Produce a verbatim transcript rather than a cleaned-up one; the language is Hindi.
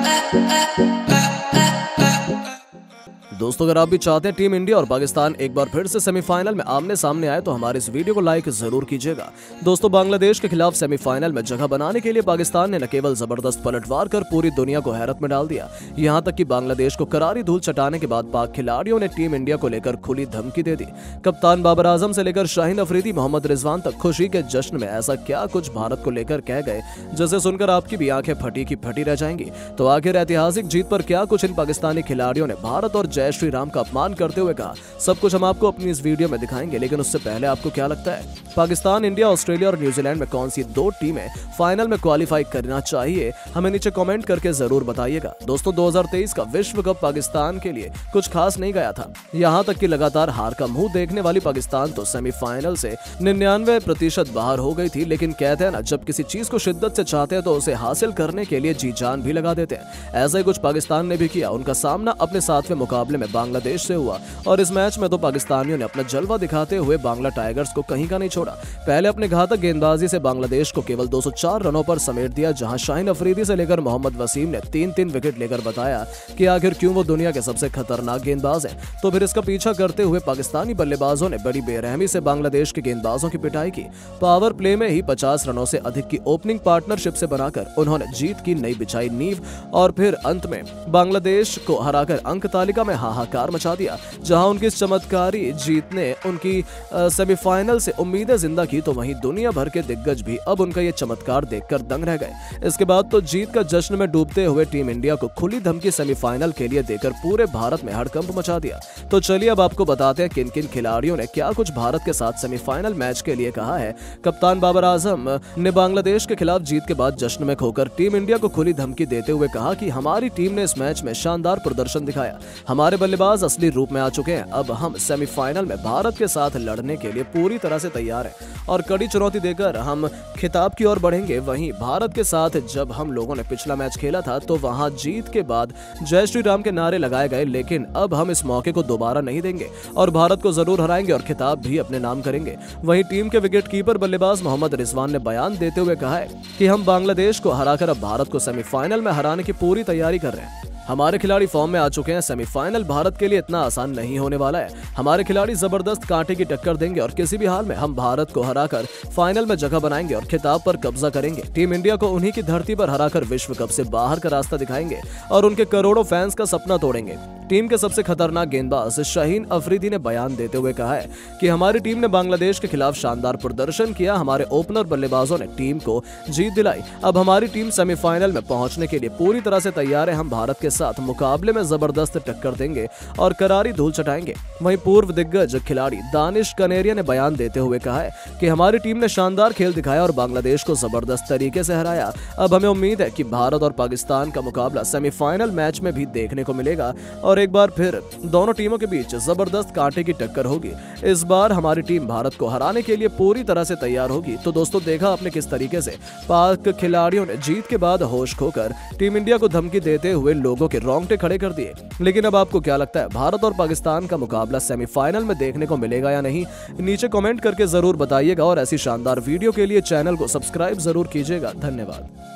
दोस्तों, अगर आप भी चाहते हैं टीम इंडिया और पाकिस्तान एक बार फिर से सेमीफाइनल में आमने सामने आए तो हमारे इस वीडियो को लाइक जरूर कीजिएगा। दोस्तों, बांग्लादेश के खिलाफ सेमीफाइनल में जगह बनाने के लिए पाकिस्तान ने न केवल जबरदस्त पलटवार कर पूरी दुनिया को हैरत में डाल दिया, यहां तक कि बांग्लादेश को करारी धूल चटाने के बाद पाक खिलाड़ियों ने टीम इंडिया को लेकर खुली धमकी दे दी। कप्तान बाबर आजम से लेकर शाहीन अफरीदी, मोहम्मद रिजवान तक खुशी के जश्न में ऐसा क्या कुछ भारत को लेकर कह गए जिसे सुनकर आपकी भी आंखें फटी की फटी रह जाएंगी। तो आखिर ऐतिहासिक जीत पर क्या कुछ इन पाकिस्तानी खिलाड़ियों ने भारत और जय श्री राम का अपमान करते हुए कहा, सब कुछ हम आपको अपनी इस वीडियो में दिखाएंगे। लेकिन उससे पहले आपको क्या लगता है, पाकिस्तान, इंडिया, ऑस्ट्रेलिया और न्यूजीलैंड में कौन सी दो टीमें फाइनल में क्वालिफाई करना चाहिए, हमें नीचे कमेंट करके जरूर बताइएगा। दोस्तों, दो हज़ार तेईस का विश्व कप पाकिस्तान के लिए कुछ खास नहीं गया था। यहां तक कि लगातार हार का मुंह देखने वाली पाकिस्तान तो सेमीफाइनल से निन्यानवे प्रतिशत बाहर हो गई थी। लेकिन कहते हैं ना, जब किसी चीज को शिद्दत से चाहते हैं तो उसे हासिल करने के लिए जी जान भी लगा देते हैं। ऐसा ही कुछ पाकिस्तान ने भी किया। उनका सामना अपने सातवें मुकाबले में बांग्लादेश से हुआ और इस मैच में तो पाकिस्तानियों ने अपना जलवा दिखाते हुए बांग्ला टाइगर्स को कहीं का नहीं छोड़ा। पहले अपने घातक गेंदबाजी से बांग्लादेश को केवल दो सौ चार रनों पर समेट दिया, जहां शाहीन अफरीदी से लेकर मोहम्मद वसीम ने तीन तीन विकेट लेकर बताया कि आखिर क्यों वो दुनिया के सबसे खतरनाक गेंदबाज हैं। तो फिर इसका पीछा करते हुए पाकिस्तानी बल्लेबाजों ने बड़ी बेरहमी से बांग्लादेश के गेंदबाजों की पिटाई की। पावर प्ले में ही पचास रनों से अधिक की ओपनिंग पार्टनरशिप से बनाकर उन्होंने जीत की नई बिछाई नींव और फिर अंत में बांग्लादेश को हराकर अंक तालिका में हाहाकार मचा दिया। जहां उनकी इस चमत्कारी जीत ने उनकी सेमीफाइनल से उम्मीदें जिंदा की, तो वहीं दुनिया भर के दिग्गज भी अब उनका ये चमत्कार देखकर दंग रह गए। इसके बाद तो जीत का जश्न में डूबते हुए टीम इंडिया को खुली धमकी सेमीफाइनल के लिए देकर पूरे भारत में हड़कंप मचा दिया। तो चलिए अब आपको बताते हैं किन किन खिलाड़ियों ने क्या कुछ भारत के साथ सेमीफाइनल मैच के लिए कहा है। कप्तान बाबर आजम ने बांग्लादेश के खिलाफ जीत के बाद जश्न में खोकर टीम इंडिया को खुली धमकी देते हुए कहा कि हमारी टीम ने इस मैच में शानदार प्रदर्शन दिखाया, हमारे बल्लेबाज असली रूप में आ चुके हैं, अब हम सेमीफाइनल में भारत के साथ लड़ने के लिए पूरी तरह से तैयार हैं और कड़ी चुनौती देकर हम खिताब की ओर बढ़ेंगे। वहीं भारत के साथ जब हम लोगों ने पिछला मैच खेला था तो वहां जीत के बाद जय श्री राम के नारे लगाए गए, लेकिन अब हम इस मौके को दोबारा नहीं देंगे और भारत को जरूर हराएंगे और खिताब भी अपने नाम करेंगे। वहीं टीम के विकेटकीपर बल्लेबाज मोहम्मद रिजवान ने बयान देते हुए कहा है कि हम बांग्लादेश को हराकर अब भारत को सेमीफाइनल में हराने की पूरी तैयारी कर रहे हैं। हमारे खिलाड़ी फॉर्म में आ चुके हैं, सेमीफाइनल भारत के लिए इतना आसान नहीं होने वाला है। हमारे खिलाड़ी जबरदस्त कांटे की टक्कर देंगे और किसी भी हाल में हम भारत को हराकर फाइनल में जगह बनाएंगे और खिताब पर कब्जा करेंगे। टीम इंडिया को उन्हीं की धरती पर हराकर विश्व कप से बाहर का रास्ता दिखाएंगे और उनके करोड़ों फैंस का सपना तोड़ेंगे। टीम के सबसे खतरनाक गेंदबाज शाहीन अफरीदी ने बयान देते हुए कहा है कि हमारी टीम ने बांग्लादेश के खिलाफ शानदार प्रदर्शन किया, हमारे ओपनर बल्लेबाजों ने टीम को जीत दिलाई। अब हमारी टीम सेमीफाइनल में पहुंचने के लिए पूरी तरह से तैयार है। हम भारत के साथ मुकाबले में जबरदस्त टक्कर देंगे और करारी धूल चटाएंगे। वहीं पूर्व दिग्गज खिलाड़ी दानिश कनेरिया ने बयान देते हुए कहा है कि हमारी टीम ने शानदार खेल दिखाया और बांग्लादेश को जबरदस्त तरीके से हराया। अब हमें उम्मीद है कि भारत और पाकिस्तान का मुकाबला सेमीफाइनल मैच में भी देखने को मिलेगा और एक बार फिर दोनों टीमों के बीच जबरदस्त कांटे की टक्कर होगी। इस बार हमारी टीम भारत को हराने के लिए पूरी तरह से तैयार होगी। तो दोस्तों, देखा आपने किस तरीके से पाक खिलाड़ियों ने जीत के बाद होश खोकर टीम इंडिया को धमकी देते हुए लोगों के रोंगटे खड़े कर दिए। लेकिन अब आपको क्या लगता है, भारत और पाकिस्तान का मुकाबला सेमीफाइनल में देखने को मिलेगा या नहीं, नीचे कमेंट करके जरूर बताइएगा और ऐसी शानदार वीडियो के लिए चैनल को सब्सक्राइब जरूर कीजिएगा। धन्यवाद।